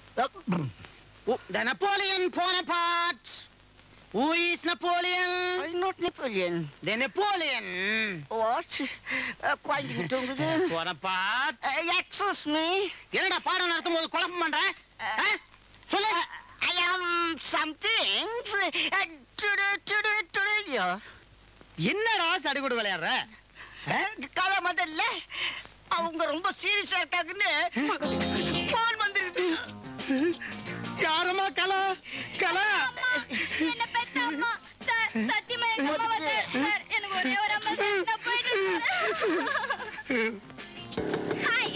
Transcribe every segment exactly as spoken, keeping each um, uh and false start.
The Napoleon Bonaparte. Who is Napoleon? I'm not Napoleon. The Napoleon. What? Uh, quite good. Bonaparte. Uh, excuse me. என்னடா பாடம் நடத்தும் போது குழப்பம் பண்ற? சொல்லு. I am something. Today, today, today. என்னடா சடுகுடு விளையாடுற? கால முதல்ல அவங்க ரொம்ப சீரியஸா இருக்காங்கன்னு போன் வந்துருது. யாரம்மா கலா? கலா. என்ன பெத்த அம்மா. சார் சத்தியமா எங்க அம்மா சார். சார் எனக்கு ஒரே ஒரு அம்மா சார். நான் போயிட்டு வரேன். Hi.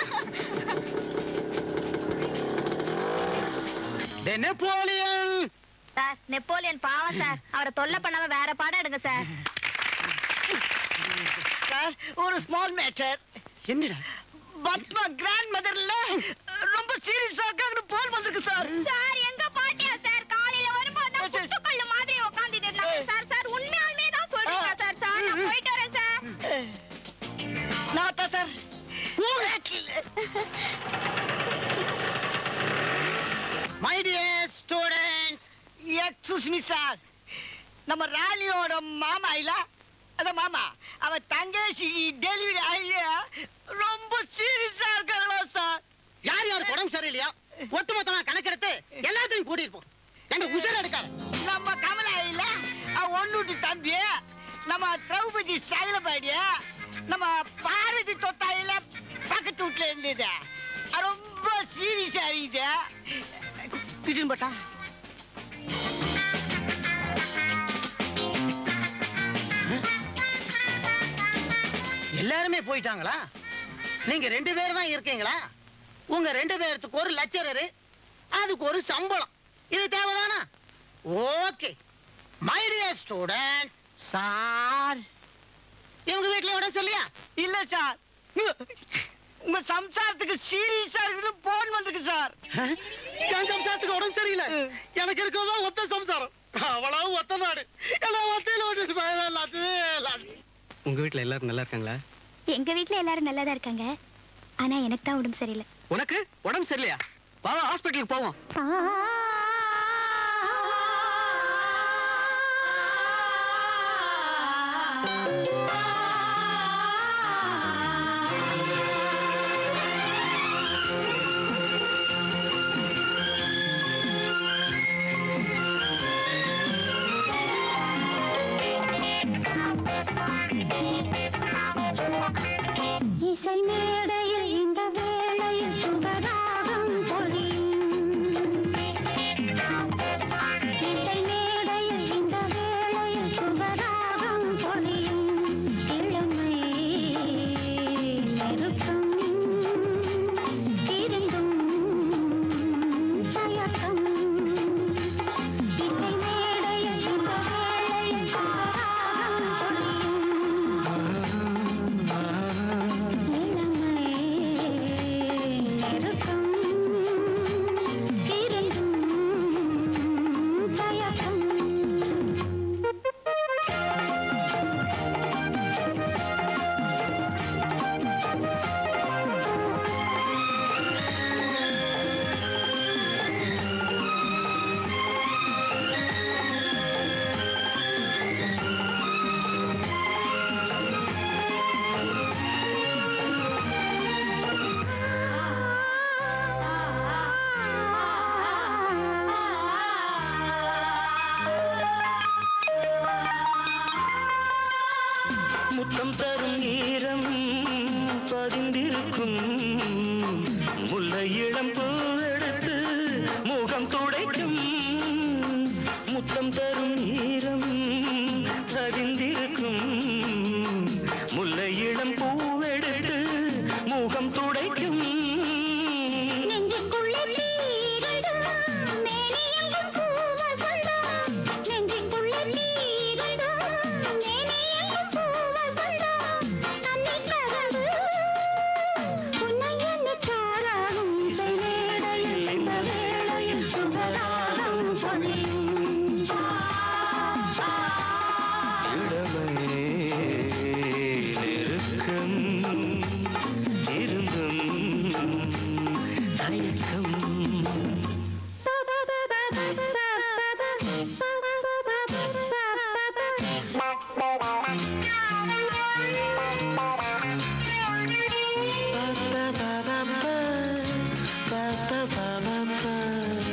The Napoleon. Sir Napoleon பாவம் சார். அவரை தொல்லை பண்ணாம வேற பாடம் எடுங்க சார். சார் ஒரு ஸ்மால் மேட்டர். என்னடா? பத்மா கிராண்ட் மதர்ல ரொம்ப சீரியஸா இருக்காங்கன்னு போன் வந்திருக்கு சார். சார் எங்க பாட்டியா சார் காலையில வரும்போது குத்துக்கல்ல மாதிரி உட்கார்ந்துட்டு இருந்தாங்க சார். சார் உண்மையாலுமே தான் சொல்றீங்க சார். சார் நான் போயிட்டு வரேன் சார். நான் தான் sir. My dear students, excuse me sir. நம்ம ராணியோட மாமா இல்ல அத மாமா அவ தங்கச்சி டெலிவரி ஆயியா ரொம்ப சீரியஸா இருக்காங்களா சார்? யார் யார் உடம்பு சரியில்லையா ஒட்டுமொத்தமா கணக்கெடுத்து எல்லாத்தையும் கூட்டிட்டு எங்க உசுர எடுக்காத. நம்ம கமலா இல்ல ஒன்னுட்டு தம்பி, நம்ம திரௌபதி சைலபாடிய, நம்ம பாரதி தொத்தா இல்ல பக்கத்து வீட்டுல இருந்தது ரொம்ப சீரியஸா இருக்குது. கிட்டன் பட்டா எல்லாருமே போயிட்டாங்களா? நீங்க ரெண்டு பேர் தான் இருக்கீங்களா? உங்க ரெண்டு பேருக்கு ஒரு லெக்சரர், அதுக்கு ஒரு சம்பளம். இது தேவைதானா? Okay my dear students. Sir இவங்க வீட்டுல உடம்பு சொல்லியா? இல்ல சார், உங்க சம்சாரத்துக்கு சீரியஸா இருக்குன்னு போன் வந்திருக்கு சார். என் சம்சாரத்துக்கு உடம்பு சரியில்லை. எனக்கு இருக்கிறதோ ஒத்த சம்சாரம், அவ்வளவு ஒத்த நாடு. எல்லாம் ஒத்தையில ஓட்டிட்டு. உங்க வீட்டுல எல்லாரும் நல்லா இருக்காங்களா? எங்க வீட்டுல எல்லாரும் நல்லாதான் இருக்காங்க. ஆனா எனக்கு தான் உடம்பு சரியில்லை. உனக்கு உடம்பு சரியில்லையா? வா ஹாஸ்பிட்டலுக்கு போவோம். இசை மேடையில் இந்த வேளையில் சுகராகம் பொழியும். இசை மேடையில் இந்த வேளையில் சுகராகம் பொழியும். இளமை நெருக்கம் இருந்தும் தயக்கம். இசை மேடையில் இந்த வேளையில் சுகராகம் பொழியும். முத்தம் தரும் ஈரம் பதிந்திருக்கும் முல்லை இளம் பூவெடுத்து முகம் துடைக்கும். முத்தம் தரும் ஈரம் பதிந்திருக்கும் முல்லை இளம் பூவெடுத்து முகம் துடைக்கும். இருந்தும் தயக்கம் A.Sabhapathy.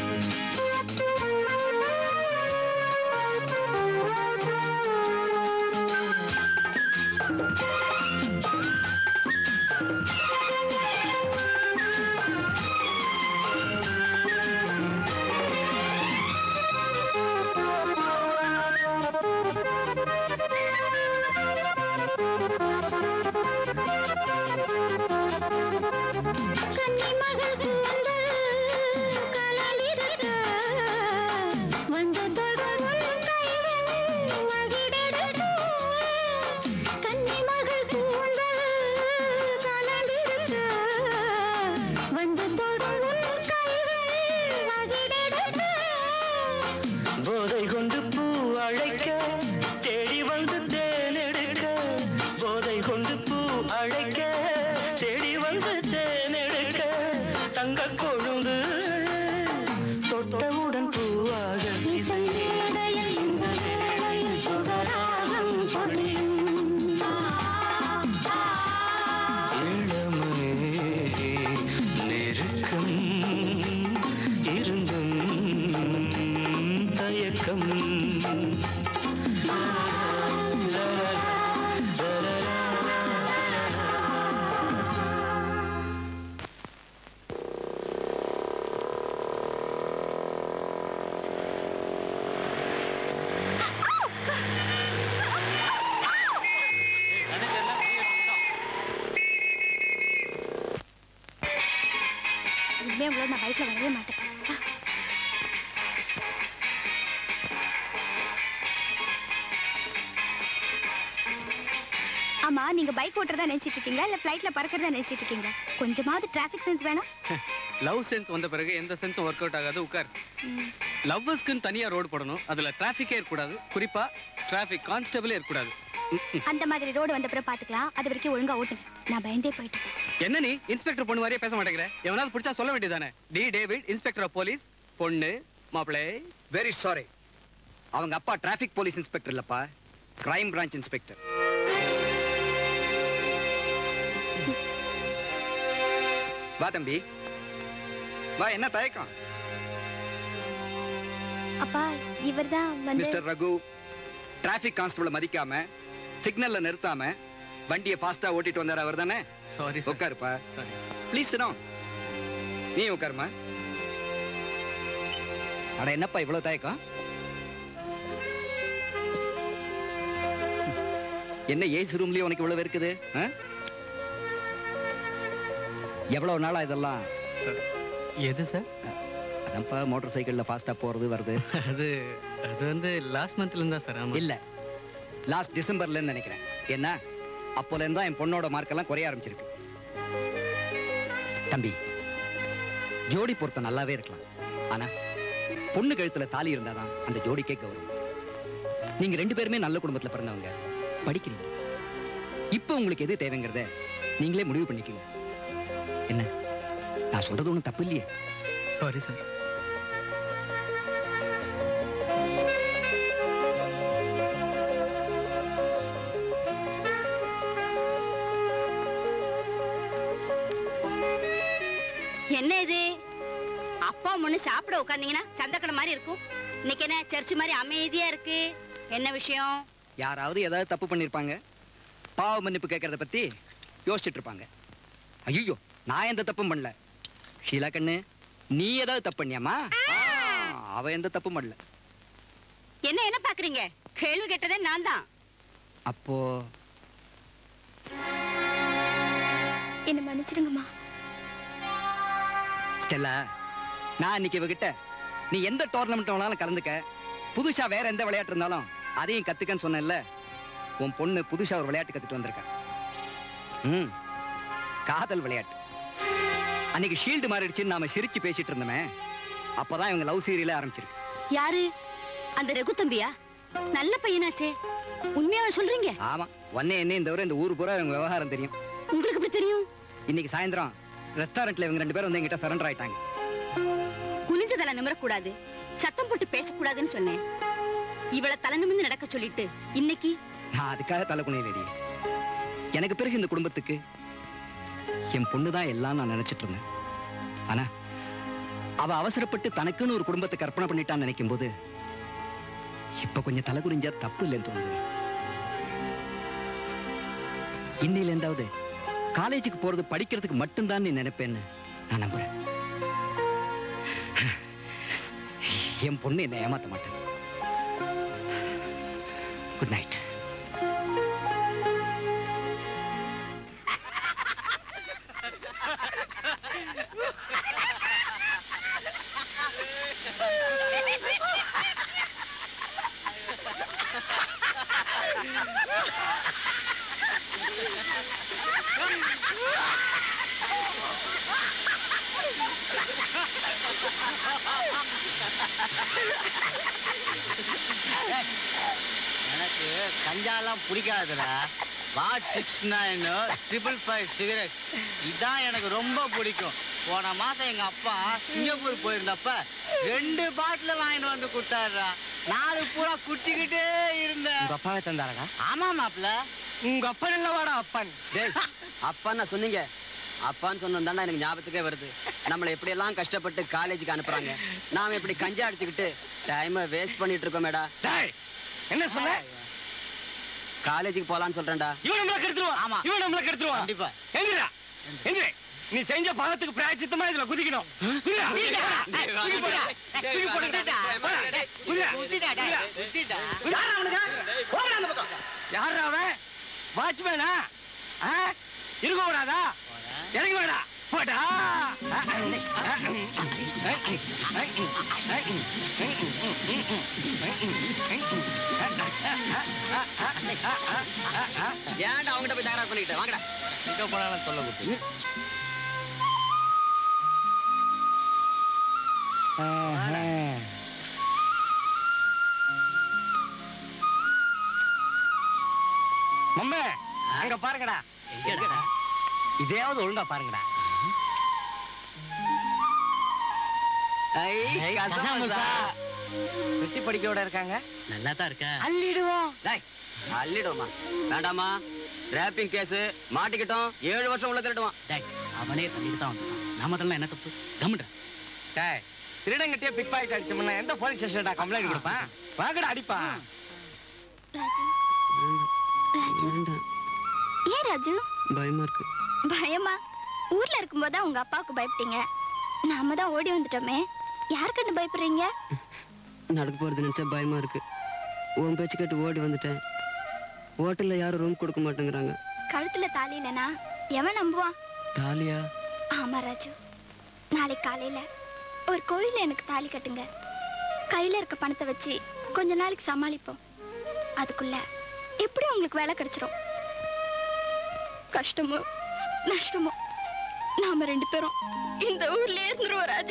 ஆமா, நீங்க பைக் ஓட்டுறதா நினைச்சிட்டு இருக்கீங்களா இல்ல ஃளைட்ல பறக்கறதா நினைச்சிட்டு இருக்கீங்களா? கொஞ்சமாவது டிராஃபிக் சென்ஸ் வேணாம். லவ் சென்ஸ் வந்த பிறகு எந்த சென்ஸும் ஒர்க் அவுட் ஆகாது. உட்கார். லவ்வர்ஸ்க்குன்னு தனியா ரோடு போடணும். அதுல டிராஃபிக்கே இருக்கக்கூடாது. குறிப்பா டிராஃபிக் கான்ஸ்டபிளே இருக்கக்கூடாது. அந்த மாதிரி ரோடு வந்த பிறகு பாத்துக்கலாம். அது வரைக்கும் ஒழுங்கா ஓட்டுங்க. நான் பயந்தே போயிட்டேன். என்ன நீ இன்ஸ்பெக்டர் பொண்ணு மாதிரியே பேச மாட்டேங்கிற? எவனாவது பிடிச்சா சொல்ல வேண்டியதானே? D David, inspector of police. பொண்ணு மாப்பிளே. வெரி சாரி, அவங்க அப்பா டிராஃபிக் போலீஸ் இன்ஸ்பெக்டர் இல்லப்பா, கிரைம் பிரான்ச் இன்ஸ்பெக்டர். வா தம்பி வா, என்ன தயக்கம்? அப்பா இவர்தான் வந்து மிஸ்டர் ரகு. டிராஃபிக் கான்ஸ்டபிளை மதிக்காம சிக்னல்ல நிறுத்தாம வண்டியை ஃபாஸ்டா ஓட்டிட்டு வந்தார் அவர் தானே? சாரி. உட்காருப்பா. Please sit down. நீ உட்காருமா. அட என்னப்பா இவ்வளவு தயக்கம்? என்ன ஏசி ரூம்லயே உனக்கு இவ்வளவு இருக்குது? எவ்வளவு நாளா இதெல்லாம்? எது சார்? அதான்ப்பா மோட்டார் சைக்கிள்ல ஃபாஸ்டா போறது வருது. அது அது வந்து லாஸ்ட் மந்த்ல இருந்தா சார். ஆமா. இல்ல, லாஸ்ட் டிசம்பர்ல இருந்து நினைக்கிறேன். என்ன அப்போல இருந்தா என் பொண்ணோட மார்க் எல்லாம் குறைய ஆரம்பிச்சிருக்கு. தம்பி, ஜோடி பொருத்தம் நல்லாவே இருக்கலாம், ஆனா பொண்ணு கழுத்துல தாலி இருந்தாதான் அந்த ஜோடிக்கே கௌரவம். நீங்க ரெண்டு பேருமே நல்ல குடும்பத்துல பிறந்தவங்க, படிக்கிறீங்க. இப்ப உங்களுக்கு எது தேவைங்கிறத நீங்களே முடிவு பண்ணிக்கீங்க. என்ன நான் சொல்றது ஒண்ணும் தப்பு இல்லையே? Sorry sir. என்ன இது? அப்பா முன்னு சாப்பிட உட்கார்ந்தீங்கன்னா சந்தக்கடை மாதிரி இருக்கும். இன்னைக்கு என்ன சர்ச் மாதிரி அமைதியா இருக்கு? என்ன விஷயம்? யாராவது ஏதாவது தப்பு பண்ணிருப்பாங்க, பாவ மன்னிப்பு கேட்கறத பத்தி யோசிச்சுட்டு இருப்பாங்க. ஐயோ, நான் எந்த தப்பும் பண்ணல. ஷீலா கண்ணு, நீ ஏதாவது தப்பு பண்ணியாமா? அவ எந்த தப்பும் பண்ணல. என்ன என்ன பாக்குறீங்க? கேள்வி கேட்டதே நான் தான். அப்போ என்ன மன்னிச்சிடுங்கம்மா. ஸ்டெல்லா, நான் இன்னைக்கு இவகிட்ட நீ எந்த டோர்னமெண்ட் வேணாலும் கலந்துக்க, புதுசா வேற எந்த விளையாட்டு இருந்தாலும் அதையும் கத்துக்கன்னு சொன்னேன்ல. உன் பொண்ணு புதுசா ஒரு விளையாட்டு கத்துட்டு வந்திருக்க. ம், காதல் விளையாட்டு. அன்னைக்கு ஷீல்டு மாறிடுச்சுன்னு நாம சிரிச்சு பேசிட்டு இருந்தோமே, அப்பதான் இவங்க லவ் சீரியல ஆரம்பிச்சிருக்கு. யாரு? அந்த ரகு தம்பியா? நல்ல பையனாச்சே. உண்மையாவா சொல்றீங்க? ஆமா, ஒன்னே என்ன இந்த இந்த ஊர் பூரா இவங்க விவகாரம் தெரியும். உங்களுக்கு எப்படி தெரியும்? இன்னைக்கு சாயந்தரம் ரெஸ்டாரண்ட்ல இவங்க ரெண்டு பேரும் வந்து என்கிட்ட சரண்டர் ஆயிட்டாங்க. குனிஞ்ச தலை நிமிரக்கூடாது, சத்தம் போட்டு பேசக்கூடாதுன்னு சொன்னேன். இவளை தலை நிமிர்ந்து நடக்க சொல்லிட்டு இன்னைக்கு நான் அதுக்காக தலை குனியலடி. எனக்கு பிறகு இந்த குடும்பத்துக்கு என் பொண்ணுதான் எல்லாம் நான் நினைச்சிட்டு இருந்தேன். ஆனா அவ அவசரப்பட்டு தனக்குன்னு ஒரு குடும்பத்தை கற்பனை பண்ணிட்டான்னு நினைக்கும் போது இப்ப கொஞ்சம் தலை குறிஞ்சா தப்பு இல்லைன்னு தோணுது. இன்னையில இருந்தாவது காலேஜுக்கு போறது படிக்கிறதுக்கு மட்டும்தான் நீ நினைப்பேன்னு நான் நம்புறேன். என் பொண்ணு என்னை ஏமாத்த மாட்டேன். Good night. எனக்கு கஞ்சாலாம் பிடிக்காதுடா. What six nine triple five cigarette இதான் எனக்கு ரொம்ப பிடிக்கும். போன மாசம் எங்க அப்பா சிங்கப்பூர் போயிருந்தப்ப ரெண்டு பாட்டில் வாங்கிட்டு வந்து கொடுத்தாருடா. நாலு பூரா குடிச்சுக்கிட்டே இருந்தேன். உங்க அப்பாவே தந்தாரடா? ஆமா மாப்ள. உங்க அப்பன் இல்லவாடா அப்பன். அப்பான்னு சொன்னீங்க. அப்பான்னு சொன்னதாண்டா எனக்கு ஞாபகத்துக்கே வருது. நம்மளை எப்படி எல்லாம் கஷ்டப்பட்டு காலேஜுக்கு அனுப்புறாங்க. நாம இப்படி கஞ்சா அடிச்சுக்கிட்டு டைமை வேஸ்ட் பண்ணிட்டு இருக்கோம் மேடா. என்ன சொன்ன? காலேஜுக்கு போலான்னு சொல்றேன்டா. இவன் நம்மள கெடுத்துருவான். ஆமா, இவன் நம்மள கெடுத்துருவான். கண்டிப்பா. எங்கடா எங்க நீ செஞ்ச பாவத்துக்கு பிராயச்சித்தமா இதுல குதிக்கணும். யாரா அவன்? வாட்ச்மேனா? இருக்க கூடாதா? இறங்கி வேடா போட்டா. ஏன்டா அவங்ககிட்ட போய் தகராறு பண்ணிக்கிட்டு வாங்கடா. எங்க போனாலும் சொல்ல கொடுத்து மம்மே அங்க பாருங்கடா. எங்கடா? இதையாவது ஒழுங்கா பாருங்கடா. வெட்டி படிக்கோட இருக்காங்க. நல்லா தான் இருக்க. அள்ளிடுவோம். அள்ளிடுவோமா? வேண்டாமா? ரேப்பிங் கேஸ் மாட்டிக்கிட்டோம். ஏழு வருஷம் உள்ள திருடுவான். அவனே தள்ளிட்டு தான் வந்தான். நாம தான் என்ன தப்பு? கம்முடா. டேய் திருடங்கிட்டே பிக் பாக்கெட் அடிச்சோம்னா எந்த போலீஸ் ஸ்டேஷன்டா கம்ப்ளைண்ட் கொடுப்பான்? வாங்கடா அடிப்பா. ராஜு ராஜு ஏன் ராஜு பயமா இருக்கு. பயமா? ஊர்ல இருக்கும்போது உங்க அப்பாவுக்கு பயப்பட்டீங்க. நாம தான் ஓடி வந்துட்டோமே. யாருக்குன்னு பயப்படுறீங்க? நடக்க போறது நினைச்சா பயமா இருக்கு. உன் பேச்சு கேட்டு ஓடி வந்துட்டேன். ஹோட்டல்ல யாரும் ரூம் கொடுக்க மாட்டேங்கிறாங்க. கழுத்துல தாலி இல்லனா எவன் நம்புவான்? தாலியா? ஆமா ராஜு. நாளைக்கு காலையில ஒரு கோயில்ல எனக்கு தாலி கட்டுங்க. கையில இருக்க பணத்தை வச்சு கொஞ்ச நாளைக்கு சமாளிப்போம். அதுக்குள்ள எப்படி உங்களுக்கு வேலை கிடைச்சிரும். கஷ்டமோ நஷ்டமோ நாம ரெண்டு பேரும் இந்த ஊர்லயே இருந்துருவோம் ராஜு.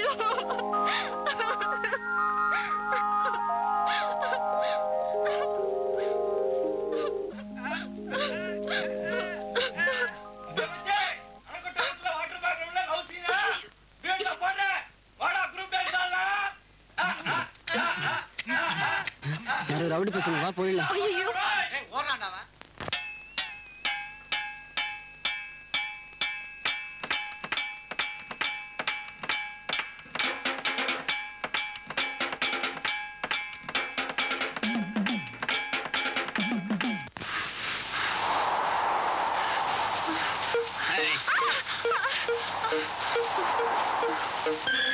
யாரும் ரவுடி பசங்க வா போயிடலாம். ஐயோ Hey!